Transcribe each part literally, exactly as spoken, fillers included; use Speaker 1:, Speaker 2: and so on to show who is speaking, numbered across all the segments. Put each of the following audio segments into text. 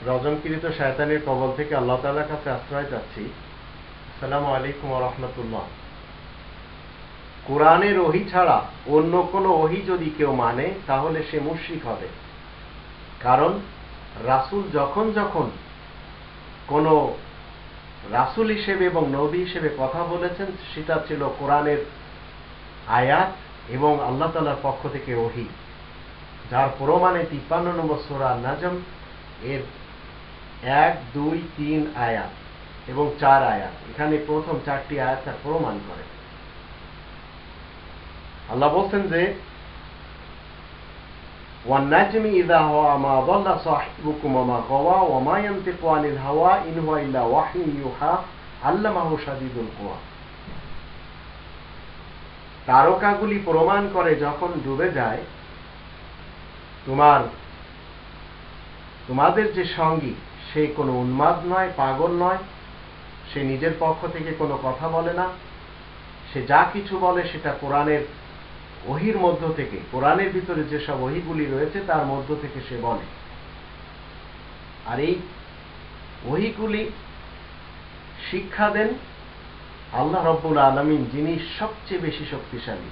Speaker 1: রজমকৃত শয়তানের কবল থেকে আল্লাহ তাআলার কাছে আশ্রয় চাচ্ছি। আসসালামু আলাইকুম ওয়া রাহমাতুল্লাহ। কোরআনের ওহী ছাড়া অন্য কোনো ওহী যদি কেউ মানে তাহলে সে মুশরিক হবে। কারণ রাসূল যখন যখন কোনো রাসূল হিসেবে এবং নবী হিসেবে কথা বলেছেন সেটা ছিল কোরআনের আয়াত এবং আল্লাহ তাআলার পক্ষ থেকে ওহী, যার প্রমাণে তিপ্পান্ন নম্বর সূরা নাজম এর এক দুই তিন আয়াত এবং চার আয়াত, এখানে প্রথম চারটি আয়াত তার প্রমাণ করে। আল্লাহ বলছেন যে ওয়ান নাজমি ইযা হাওয়া মা দাল্লা সাহিবুকুম ওয়া মা গাওয়া ওয়া মা ইয়ানতিকু আনিল হাওয়া ইন হুয়া ইল্লা ওয়াহয়ুন ইউহা আল্লামাহু শাদীদুল কুওয়া। তারকাগুলি প্রমাণ করে যখন ডুবে যায় তোমার তোমাদের যে সঙ্গী সে কোনো উন্মাদ নয়, পাগল নয়, সে নিজের পক্ষ থেকে কোনো কথা বলে না, সে যা কিছু বলে সেটা কোরআনের ওহীর মধ্য থেকে, কোরআনের ভিতরে যেসব ওহীগুলি রয়েছে তার মধ্য থেকে সে বলে। আর এই ওহীগুলি শিক্ষা দেন আল্লাহ রাব্বুল আলামিন, যিনি সবচেয়ে বেশি শক্তিশালী।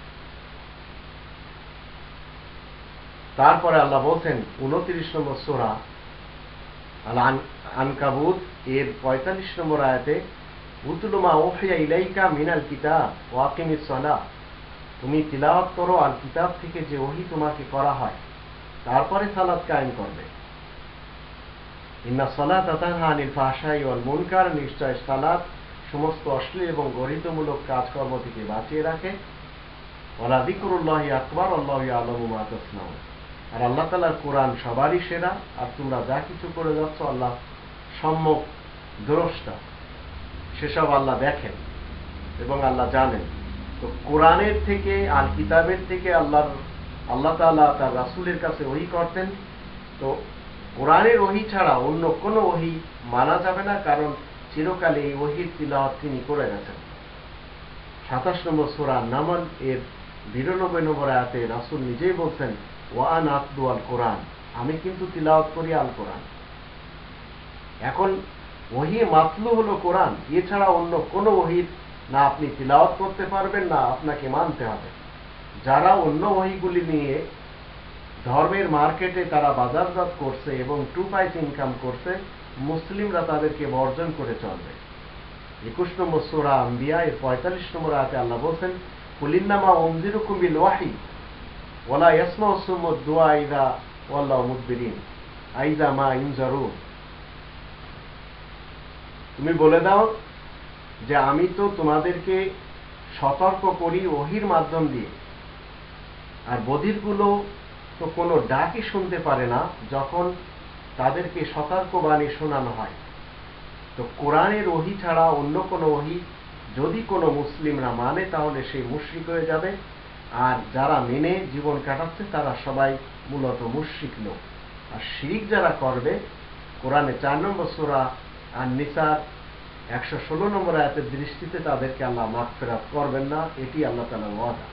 Speaker 1: তারপরে আল্লাহ বলছেন উনত্রিশ নম্বর সূরা আল আনকাবুত এর পঁয়তাল্লিশ নম্বর আয়াতে, উতলু মা উহিয়া ইলাইকা মিনাল কিতাব ওয়া আকিমিস সালাহ, তুমি তিলাওয়াত করো আল কিতাব থেকে যে ওহী তোমাকে করা হয়, তারপরে সালাত কায়েম করবে। ইন্নাস সালাতা তানহা আনিল ফাহশাই ওয়াল মুনকার, নিশ্চয় সালাত সমস্ত অশ্লীল এবং গরিতমূলক কাজকর্ম থেকে বাঁচিয়ে রাখে। ওয়ালা যিকরুল্লাহি আকবার আল্লাহু ইয়ালামু মা তাসনাউন, আর আল্লাহ তাআলার কোরআন সবারই সেরা, আর তোমরা যা কিছু করে যাচ্ছ আল্লাহ সম্যক দ্রষ্টা, সেসব আল্লাহ দেখেন এবং আল্লাহ জানেন। তো কোরআনের থেকে আল কিতাবের থেকে আল্লাহ আল্লাহ তাআলা তার রাসূলের কাছে ওহী করতেন। তো কোরআনের ওহী ছাড়া অন্য কোনো ওহী মানা যাবে না, কারণ চিরকালে এই ওহীর তিলাওয়াত তিনি করে গেছেন। সাতাশ নম্বর সূরা নামল এর বিরানব্বই নম্বর আয়াতে রাসূল নিজেই বলছেন ওয়া আনা আতলু আল কোরআন, আমি কিন্তু তিলাওয়াত করি আল কোরআন। এখন ওহী মাতলু হলো কোরআন, এছাড়া অন্য কোনো ওহীর না আপনি তিলাওয়াত করতে পারবেন না আপনাকে মানতে হবে। যারা অন্য ওহীগুলি নিয়ে ধর্মের মার্কেটে তারা বাজারজাত করছে এবং টু পয়সা ইনকাম করছে, মুসলিমরা তাদেরকে বর্জন করে চলবে। একুশ নম্বর সূরা আম্বিয়া এর পঁয়তাল্লিশ নম্বর আয়াতে আল্লাহ বলছেন কুল ইন্নামা উনযিরুকুম বিল ওয়াহী ওয়ালা ইয়াসমাউ সুম্মুদ দুআ ইযা ওয়াল্লাউ মুদবিরিন আইযা মা ইনজারুন, তুমি বলে দাও যে আমি তো তোমাদেরকে সতর্ক করি ওহীর মাধ্যম দিয়ে, আর বধিরগুলো তো কোনো ডাকই শুনতে পারে না যখন তাদেরকে সতর্কবাণী শোনানো হয়। তো কোরআনের ওহী ছাড়া অন্য কোনো ওহী যদি কোনো মুসলিমরা মানে তাহলে সেই মুশরিক হয়ে যাবে, আর যারা মেনে জীবন কাটাচ্ছে তারা সবাই মূলত মুশরিক লোক। আর শিরক যারা করবে, কোরআনে চার নম্বর সূরা আর নিসার একশো ষোলো নম্বর আয়াতের দৃষ্টিতে তাদেরকে আল্লাহ মাগফিরাত করবেন না, এটি আল্লাহ তাআলার ওয়াদা।